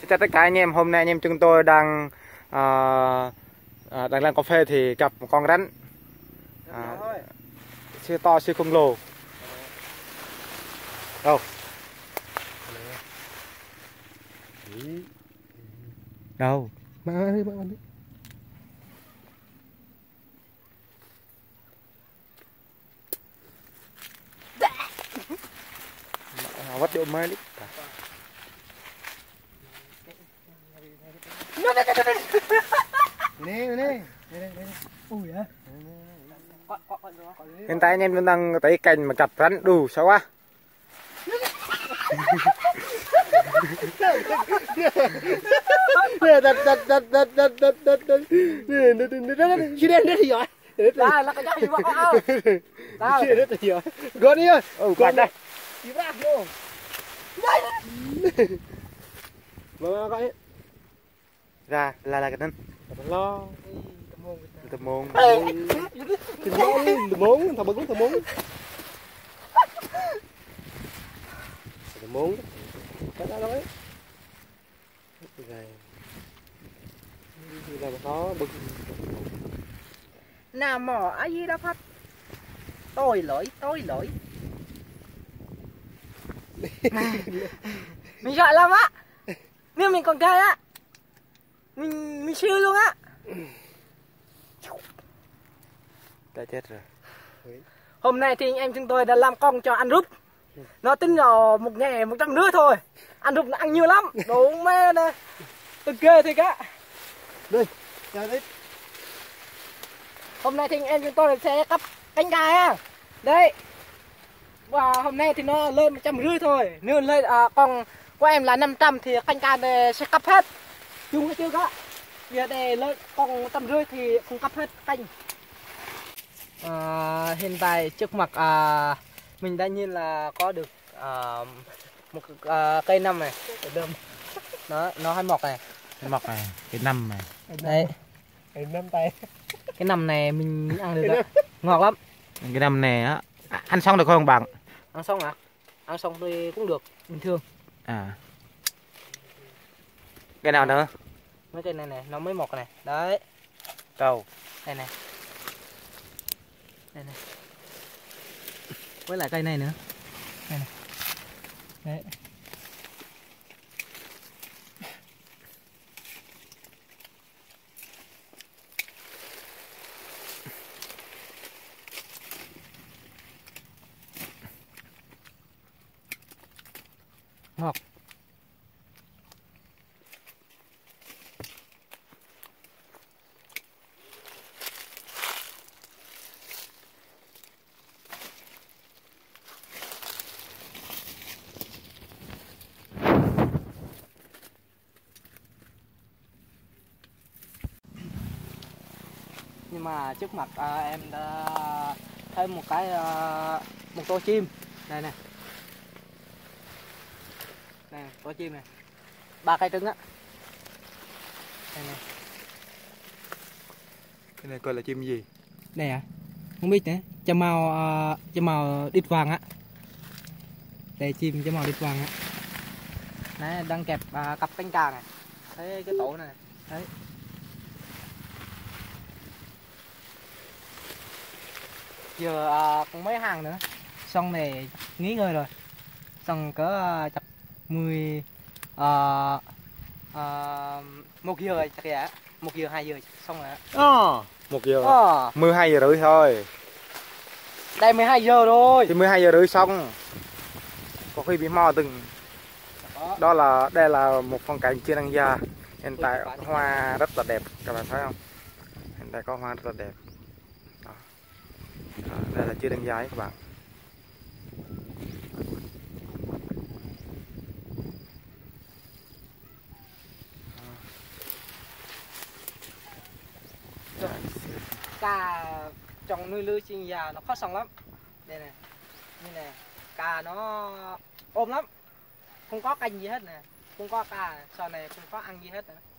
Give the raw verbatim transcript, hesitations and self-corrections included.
chào tất cả anh em. Hôm nay anh em chúng tôi đang à, à, đang làm cà phê thì gặp một con rắn à, siêu to siêu khổng lồ. Đâu? Đâu? Bạn ơi, bạn ơi. Vắt chỗ mới đi. Nè nè. Ui à. Hiện tại anh em đang tới cành mà gặp rắn đủ sao quá. Nè, đặt đặt đặt đặt đặt đặt đặt đặt. Nè, nè, nè, nè, chị đây đây rồi. Đây là cái gì mà có. Đây. Chị đây rồi. Gọi đi ơi. Ừ, quạt đây. Chị ra vô. Đây. Vâng, gọi. Ra là là cái thân. Lo. Tầm môn. Tầm môn, tầm môn, thằng bưng tầm môn. Tầm môn. Cái đó nói. Rồi. Đi làm khó bưng. Nào mỏ ai gì đó phát. Tôi lỗi, tôi lỗi. Mình sợ lắm á. Nếu mình còn chơi á, mình mình siêu luôn á. Đã chết rồi. Hôm nay thì anh em chúng tôi đã làm con cho ăn rúp. Nó tính là một ngày một trăm rưỡi thôi. Ăn rúp nó ăn nhiều lắm. Đồ mê nè. Tôi ghê thiệt á. Đây, ra đấy. Hôm nay thì anh em chúng tôi sẽ cắp cánh gà ha. Đây. Và hôm nay thì nó lên một trăm rưỡi thôi. Nếu lên à, con của em là năm trăm thì cánh gà này sẽ cắp hết. Chung hết chưa các. Giờ để lên con một trăm rưỡi thì không cắp hết canh. À, hiện tại trước mặt à, mình đã nhìn là có được à, một à, cây nằm này. Nó nó hay mọc này. Cái mọc này, cái nằm này. Đấy. Cái nắm tay. Cái nằm này mình ăn được đó. Ngọt lắm. Cái nằm này á, ăn xong được không bạn? Ăn xong à? Ăn xong thì cũng được, bình thường. À. Cái nào nữa? Mấy cây này này, nó mới mọc này. Đấy. Đâu? Đây này. Đây này. Với lại cây này nữa. Đây này. Đấy. Ngọt. Nhưng mà trước mặt à, em đã thấy một cái à, một tô chim đây này. Này, tô chim này. Ba cây trứng á. Đây này. Cái này coi là chim gì? Đây à? Không biết nữa. Châm màu uh, châm màu đít vàng á. Đây chim châm màu đít vàng á. Đấy, đang kẹp uh, cặp cánh cà này. Thấy cái tổ này. Đấy. Giờ uh, cũng mấy hàng nữa. Xong này nghỉ ngơi rồi. Xong cỡ uh, chập mười uh, uh, một giờ chắc kìa. Một giờ hai giờ xong rồi. Ờ. Một giờ. Ờ. mười hai giờ rưỡi thôi. Đây mười hai giờ rồi. Thì mười hai giờ rưỡi xong. Có khi bị mò từng. Đó. Đó là đây là một con cảnh chưa đăng gia. Hiện tại hoa rất là đẹp, các bạn thấy không? Hiện tại có hoa rất là đẹp. Đó. Đó, đây là chưa đăng gia các bạn. Cà trồng nuôi lưới chim già nó khó sống lắm. Đây này, như này, cà nó ôm lắm, không có canh gì hết nè, không có cà, sau này không có ăn gì hết nữa.